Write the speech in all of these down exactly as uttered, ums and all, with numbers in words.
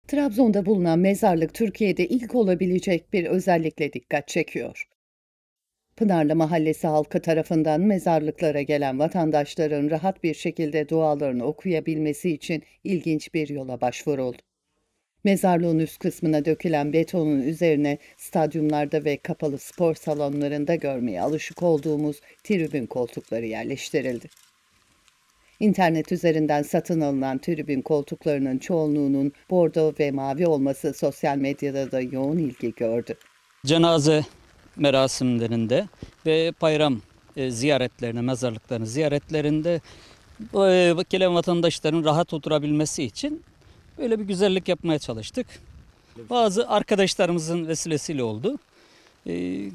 Trabzon'da bulunan mezarlık Türkiye'de ilk olabilecek bir özellikle dikkat çekiyor. Pınarlı Mahallesi halkı tarafından mezarlıklara gelen vatandaşların rahat bir şekilde dualarını okuyabilmesi için ilginç bir yola başvuruldu. Mezarlığın üst kısmına dökülen betonun üzerine stadyumlarda ve kapalı spor salonlarında görmeye alışık olduğumuz tribün koltukları yerleştirildi. İnternet üzerinden satın alınan tribün koltuklarının çoğunluğunun bordo ve mavi olması sosyal medyada da yoğun ilgi gördü. Cenaze merasimlerinde ve bayram e, ziyaretlerine, mezarlıkların ziyaretlerinde e, gelen vatandaşların rahat oturabilmesi için böyle bir güzellik yapmaya çalıştık. Bazı arkadaşlarımızın vesilesiyle oldu e,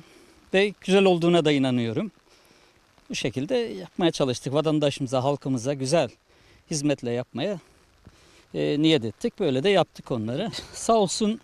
ve güzel olduğuna da inanıyorum. Bu şekilde yapmaya çalıştık. Vatandaşımıza, halkımıza güzel hizmetle yapmaya e, niyet ettik. Böyle de yaptık onları. Sağ olsun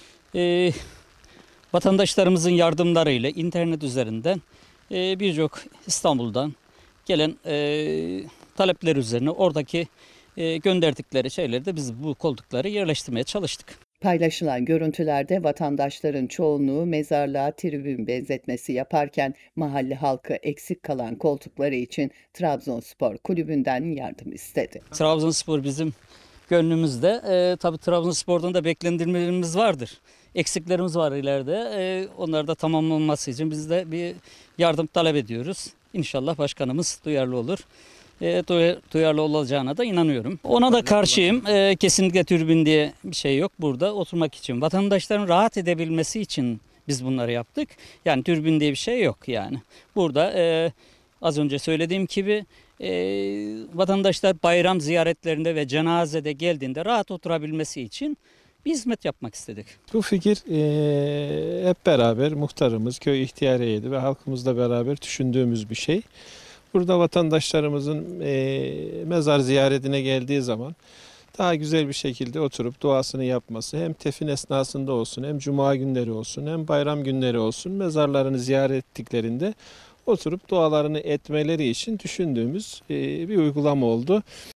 e, vatandaşlarımızın yardımlarıyla internet üzerinden e, birçok İstanbul'dan gelen e, talepler üzerine oradaki e, gönderdikleri şeyleri de biz bu koltukları yerleştirmeye çalıştık. Paylaşılan görüntülerde vatandaşların çoğunluğu mezarlığa tribün benzetmesi yaparken mahalle halkı eksik kalan koltukları için Trabzonspor Kulübü'nden yardım istedi. Trabzonspor bizim gönlümüzde. E, tabii Trabzonspor'dan da beklendirmelerimiz vardır. Eksiklerimiz var ileride. E, onlar da tamamlanması için biz de bir yardım talep ediyoruz. İnşallah başkanımız duyarlı olur. E, duyarlı olacağına da inanıyorum. Ona da karşıyım. E, kesinlikle tribün diye bir şey yok burada. Oturmak için, vatandaşların rahat edebilmesi için biz bunları yaptık. Yani tribün diye bir şey yok yani. Burada e, az önce söylediğim gibi e, vatandaşlar bayram ziyaretlerinde ve cenazede geldiğinde rahat oturabilmesi için bir hizmet yapmak istedik. Bu fikir e, hep beraber muhtarımız, köy ihtiyariyeti ve halkımızla beraber düşündüğümüz bir şey. Burada vatandaşlarımızın e, mezar ziyaretine geldiği zaman daha güzel bir şekilde oturup duasını yapması hem tefin esnasında olsun, hem cuma günleri olsun, hem bayram günleri olsun mezarlarını ziyaret ettiklerinde oturup dualarını etmeleri için düşündüğümüz e, bir uygulama oldu.